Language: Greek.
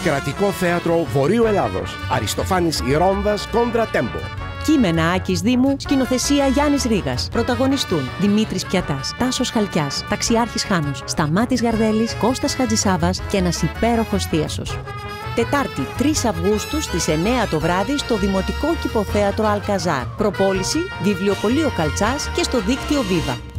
Κρατικό Θέατρο Βορείου Ελλάδος. Αριστοφάνης Ηρώνδας κόντρα Τέμπο. Κείμενα Άκης Δήμου, σκηνοθεσία Γιάννης Ρήγας. Πρωταγωνιστούν Δημήτρης Πιατάς, Τάσος Χαλκιάς, Ταξιάρχης Χάνος, Σταμάτης Γαρδέλης, Κώστας Χατζησάβας και ένας υπέροχος θίασος. Τετάρτη 3 Αυγούστου στις 9 το βράδυ στο Δημοτικό Κηποθέατρο Αλκαζάρ. Προπόληση, Βιβλιοπωλείο Καλτσάς και στο δίκτυο Viva.